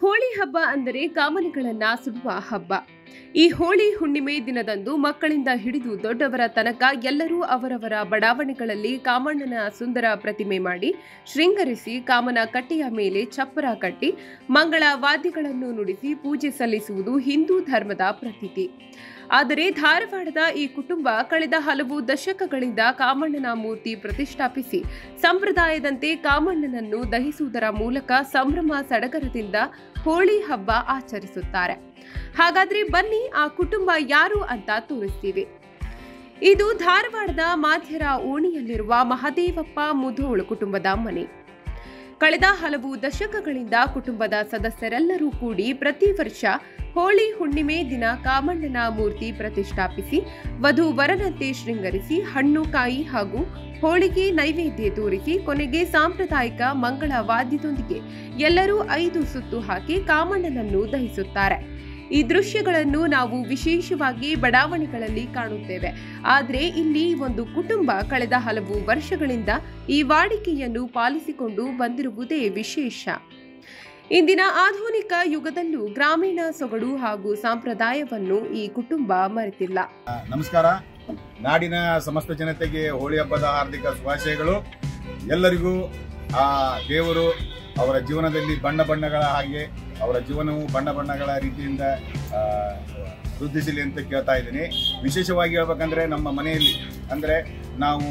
ಹೋಳಿ ಹಬ್ಬ ಅಂದರೆ ಕಾಮನೆಗಳನ್ನ ಸುಡುವ ಹಬ್ಬ. ಈ ಹೋಳಿ ಹುಣ್ಣಿಮೆ ದಿನದಂದು ಮಕ್ಕಳಿಂದ ಹಿಡಿದು ದೊಡ್ಡವರ ತನಕ ಎಲ್ಲರೂ ಅವರವರ ಬಡಾವಣೆಗಳಲ್ಲಿ ಕಾಮಣ್ಣನ ಸುಂದರ ಪ್ರತಿಮೆ ಮಾಡಿ ಶೃಂಗರಿಸಿ ಕಾಮನ ಕಟ್ಟೆಯ ಮೇಲೆ ಚಪ್ಪರ ಕಟ್ಟಿ ಮಂಗಳ ವಾದ್ಯಗಳನ್ನು ನುಡಿಸಿ ಪೂಜೆ ಸಲ್ಲಿಸುವುದು ಹಿಂದೂ ಧರ್ಮದ ಪ್ರತೀತಿ. ಆದರೆ ಧಾರವಾಡದ ಈ ಕುಟುಂಬ ಕಳೆದ ಹಲವು ದಶಕಗಳಿಂದ ಕಾಮಣ್ಣನ ಮೂರ್ತಿ ಪ್ರತಿಷ್ಠಾಪಿಸಿ ಸಂಪ್ರದಾಯದಂತೆ ಕಾಮಣ್ಣನನ್ನು ದಹಿಸುವುದರ ಮೂಲಕ ಸಂಭ್ರಮ ಸಡಗರದಿಂದ ಹೋಳಿ ಹಬ್ಬ ಆಚರಿಸುತ್ತಾರೆ. ಹಾಗಾದ್ರೆ ಬನ್ನಿ ಆ ಕುಟುಂಬ ಯಾರು ಅಂತ ತೋರಿಸ್ತೀವಿ. ಇದು ಧಾರವಾಡದ ಮಾಧ್ಯರ ಓಣಿಯಲ್ಲಿರುವ ಮಹದೇವಪ್ಪ ಮುಧೋಳ್ ಕುಟುಂಬದ ಮನೆ. ಕಳೆದ ಹಲವು ದಶಕಗಳಿಂದ ಕುಟುಂಬದ ಸದಸ್ಯರೆಲ್ಲರೂ ಕೂಡಿ ಪ್ರತಿ ವರ್ಷ ಹೋಳಿ ಹುಣ್ಣಿಮೆ ದಿನ ಕಾಮಣ್ಣನ ಮೂರ್ತಿ ಪ್ರತಿಷ್ಠಾಪಿಸಿ ವಧು ವರನಂತೆ ಶೃಂಗರಿಸಿ ಹಣ್ಣು ಕಾಯಿ ಹಾಗೂ ಹೋಳಿಗೆ ನೈವೇದ್ಯ ತೋರಿಸಿ ಕೊನೆಗೆ ಸಾಂಪ್ರದಾಯಿಕ ಮಂಗಳ ವಾದ್ಯದೊಂದಿಗೆ ಎಲ್ಲರೂ 5 ಸುತ್ತು ಹಾಕಿ ಕಾಮಣ್ಣನನ್ನು ದಹಿಸುತ್ತಾರೆ. ಈ ದೃಶ್ಯಗಳನ್ನು ನಾವು ವಿಶೇಷವಾಗಿ ಬಡಾವಣೆಗಳಲ್ಲಿ ಕಾಣುತ್ತೇವೆ. ಆದರೆ ಇಲ್ಲಿ ಒಂದು ಕುಟುಂಬ ಕಳೆದ ಹಲವು ವರ್ಷಗಳಿಂದ ಈ ವಾಡಿಕೆಯನ್ನು ಪಾಲಿಸಿಕೊಂಡು ಬಂದಿರುವುದೇ ವಿಶೇಷ. ಇಂದಿನ ಆಧುನಿಕ ಯುಗದಲ್ಲೂ ಗ್ರಾಮೀಣ ಸೊಗಡು ಹಾಗೂ ಸಂಪ್ರದಾಯವನ್ನು ಈ ಕುಟುಂಬ ಮರೆತಿಲ್ಲ. ನಮಸ್ಕಾರ. ನಾಡಿನ ಸಮಸ್ತ ಜನತೆಗೆ ಹೋಳಿ ಹಬ್ಬದ ಹಾರ್ದಿಕ ಶುಭಾಶಯಗಳು. ಎಲ್ಲರಿಗೂ ಆ ದೇವರು ಅವರ ಜೀವನದಲ್ಲಿ ಬಣ್ಣ ಬಣ್ಣಗಳ ಹಾಗೆ ಅವರ ಜೀವನವು ಬಣ್ಣ ಬಣ್ಣಗಳ ರೀತಿಯಿಂದ ವೃದ್ಧಿಸಲಿ ಅಂತ ಕೇಳ್ತಾ ಇದ್ದೀನಿ. ವಿಶೇಷವಾಗಿ ಹೇಳ್ಬೇಕಂದ್ರೆ ನಮ್ಮ ಮನೆಯಲ್ಲಿ ಅಂದರೆ ನಾವು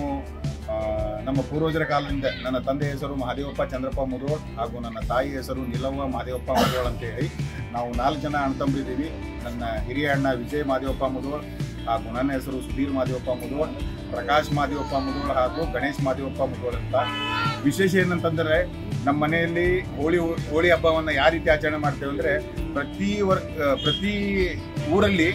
ನಮ್ಮ ಪೂರ್ವಜರ ಕಾಲದಿಂದ ನನ್ನ ತಂದೆ ಹೆಸರು ಮಹದೇವಪ್ಪ ಚಂದ್ರಪ್ಪ ಮುಧೋಳ್ ಹಾಗೂ ನನ್ನ ತಾಯಿ ಹೆಸರು ನಿಲವ್ವ ಮಹದೇವಪ್ಪ ಮುಧೋಳ್ ಅಂತ ಹೇಳಿ ನಾವು 4 ಜನ ಅಣ್ಣತಮ್ಮರಿದ್ದೀವಿ. ನನ್ನ ಹಿರಿಯ ಅಣ್ಣ ವಿಜಯ್ ಮಹದೇವಪ್ಪ ಮುಧೋಳ್ ಹಾಗೂ ನನ್ನ ಹೆಸರು ಸುಧೀರ್ ಮಹದೇವಪ್ಪ ಮುಧೋಳ್, ಪ್ರಕಾಶ್ ಮಹದೇವಪ್ಪ ಮುಧೋಳ್ ಹಾಗೂ ಗಣೇಶ್ ಮಹದೇವಪ್ಪ ಮುಧೋಳ್ ಅಂತ. ವಿಶೇಷ ಏನಂತಂದರೆ ನಮ್ಮ ಮನೆಯಲ್ಲಿ ಹೋಳಿ ಹಬ್ಬವನ್ನು ಯಾವ ರೀತಿ ಆಚರಣೆ ಮಾಡ್ತೇವೆ ಅಂದರೆ ಪ್ರತಿ ಊರಲ್ಲಿ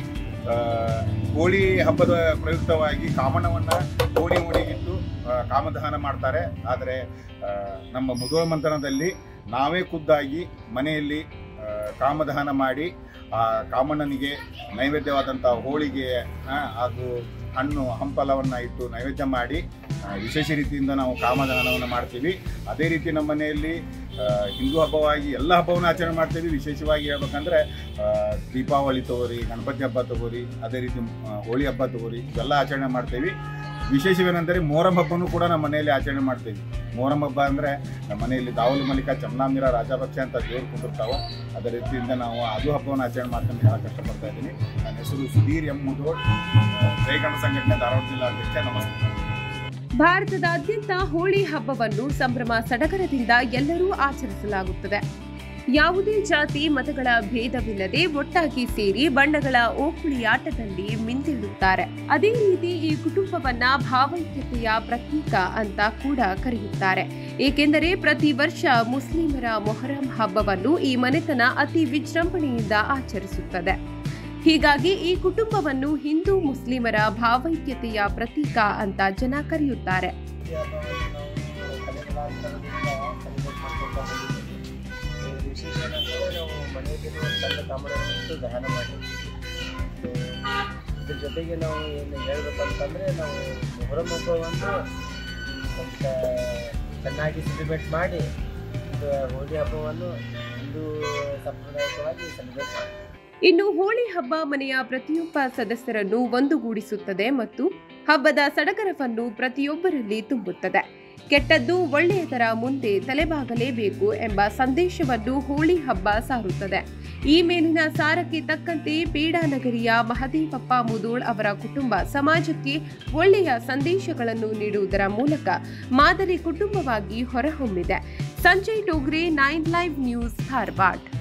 ಹೋಳಿ ಹಬ್ಬದ ಪ್ರಯುಕ್ತವಾಗಿ ಕಾಮಣ್ಣವನ್ನು ಓಣಿಗಿಟ್ಟು ಕಾಮದಹನ ಮಾಡ್ತಾರೆ. ಆದರೆ ನಮ್ಮ ಮುಧೋಳ್ ಮಂಥನದಲ್ಲಿ ನಾವೇ ಖುದ್ದಾಗಿ ಮನೆಯಲ್ಲಿ ಕಾಮದಹನ ಮಾಡಿ ಆ ಕಾಮಣ್ಣನಿಗೆ ನೈವೇದ್ಯವಾದಂಥ ಹೋಳಿಗೆ ಹಾಗೂ ಹಣ್ಣು ಹಂಪಲವನ್ನು ಇಟ್ಟು ನೈವೇದ್ಯ ಮಾಡಿ ವಿಶೇಷ ರೀತಿಯಿಂದ ನಾವು ಕಾಮದಹನವನ್ನು ಮಾಡ್ತೀವಿ. ಅದೇ ರೀತಿ ನಮ್ಮ ಮನೆಯಲ್ಲಿ ಹಿಂದೂ ಹಬ್ಬವಾಗಿ ಎಲ್ಲ ಹಬ್ಬವನ್ನು ಆಚರಣೆ ಮಾಡ್ತೀವಿ. ವಿಶೇಷವಾಗಿ ಹೇಳ್ಬೇಕಂದ್ರೆ ದೀಪಾವಳಿ ತಗೋರಿ, ಗಣಪತಿ ಹಬ್ಬ ತಗೋರಿ, ಅದೇ ರೀತಿ ಹೋಳಿ ಹಬ್ಬ ತಗೋರಿ, ಇವೆಲ್ಲ ಆಚರಣೆ ಮಾಡ್ತೀವಿ. ವಿಶೇಷವೇನೆಂದರೆ ಮೊಹರಂ ಹಬ್ಬನೂ ಕೂಡ ನಮ್ಮ ಮನೆಯಲ್ಲಿ ಆಚರಣೆ ಮಾಡ್ತೀವಿ. ಮೊಹರಂ ಹಬ್ಬ ಅಂದರೆ ನಮ್ಮ ಮನೆಯಲ್ಲಿ ದಾವಲ್ ಮಲಿಕ, ಚಮ್ನಾಮೀರ, ರಾಜಾಪಕ್ಷ ಅಂತ ದೇವರು ಕುಂದಿರ್ತಾವೆ. ಅದೇ ರೀತಿಯಿಂದ ನಾವು ಅದು ಹಬ್ಬವನ್ನು ಆಚರಣೆ ಮಾಡ್ಕೊಂಡು ಹೇಳಕ್ಕೆ ಕಷ್ಟಪಡ್ತಾ ಇದ್ದೀನಿ. ನನ್ನ ಹೆಸರು ಸುಧೀರ್ ಎಂ ಮುಧೋಳ್, ಜೈಗಣ ಸಂಘಟನೆ, ಧಾರವಾಡ ಜಿಲ್ಲಾಧ್ಯಕ್ಷ. ನಮಸ್ತೆ. ಭಾರತದಾದ್ಯಂತ ಹೋಳಿ ಹಬ್ಬವನ್ನು ಸಂಭ್ರಮ ಸಡಗರದಿಂದ ಎಲ್ಲರೂ ಆಚರಿಸಲಾಗುತ್ತದೆ. ಯಾವುದೇ ಜಾತಿ ಮತಗಳ ಭೇದವಿಲ್ಲದೆ ಒಟ್ಟಾಗಿ ಸೇರಿ ಬಣ್ಣಗಳ ಓಕುಳಿಯಾಟದಲ್ಲಿ ಮಿಂದೇಳುತ್ತಾರೆ. ಅದೇ ರೀತಿ ಈ ಕುಟುಂಬವನ್ನ ಭಾವೈಕ್ಯತೆಯ ಪ್ರತೀಕ ಅಂತ ಕೂಡ ಕರೆಯುತ್ತಾರೆ. ಏಕೆಂದರೆ ಪ್ರತಿ ವರ್ಷ ಮುಸ್ಲಿಮರ ಮೊಹರಂ ಹಬ್ಬವನ್ನು ಈ ಮನೆತನ ಅತಿ ವಿಜೃಂಭಣೆಯಿಂದ ಆಚರಿಸುತ್ತದೆ. ಹೀಗಾಗಿ ಈ ಕುಟುಂಬವನ್ನು ಹಿಂದೂ ಮುಸ್ಲಿಮರ ಭಾವೈಕ್ಯತೆಯ ಪ್ರತೀಕ ಅಂತ ಜನ ಕರೆಯುತ್ತಾರೆ. ವಿಶೇಷ ಏನಂದರೆ ನಾವು ಮನೆಯಲ್ಲಿರುವ ಸಣ್ಣ ಕಾಮಣ್ಣನನ್ನು ದಹನ ಮಾಡಿದ್ವಿ. ಇದ್ರ ಜೊತೆಗೆ ನಾವು ಏನು ಹೇಳ್ಬೇಕಂತಂದರೆ ನಾವು ಮೊಹರಂ ಹಬ್ಬವನ್ನು ಸ್ವಲ್ಪ ಚೆನ್ನಾಗಿ ಸೆಲೆಬ್ರೇಟ್ ಮಾಡಿ ಹೋಳಿ ಹಬ್ಬವನ್ನು ಹಿಂದೂ ಸಂಪ್ರದಾಯಿಕವಾಗಿ ಸೆಲೆಬ್ರೇಟ್ ಮಾಡಿ. ಇನ್ನು ಹೋಳಿ ಹಬ್ಬ ಮನೆಯ ಪ್ರತಿಯೊಬ್ಬ ಸದಸ್ಯರನ್ನು ಒಂದುಗೂಡಿಸುತ್ತದೆ ಮತ್ತು ಹಬ್ಬದ ಸಡಗರವನ್ನು ಪ್ರತಿಯೊಬ್ಬರಲ್ಲಿ ತುಂಬುತ್ತದೆ. ಕೆಟ್ಟದ್ದು ಒಳ್ಳೆಯದರ ಮುಂದೆ ತಲೆಬಾಗಲೇಬೇಕು ಎಂಬ ಸಂದೇಶವನ್ನು ಹೋಳಿ ಹಬ್ಬ ಸಾರುತ್ತದೆ. ಈ ಮೇಲಿನ ಸಾರಕ್ಕೆ ತಕ್ಕಂತೆ ಪೇಡಾನಗರಿಯ ಮಹದೇವಪ್ಪ ಮುಧೋಳ್ ಅವರ ಕುಟುಂಬ ಸಮಾಜಕ್ಕೆ ಒಳ್ಳೆಯ ಸಂದೇಶಗಳನ್ನು ನೀಡುವುದರ ಮೂಲಕ ಮಾದರಿ ಕುಟುಂಬವಾಗಿ ಹೊರಹೊಮ್ಮಿದೆ. Sanjay Togre, 9 live news, Dharwad.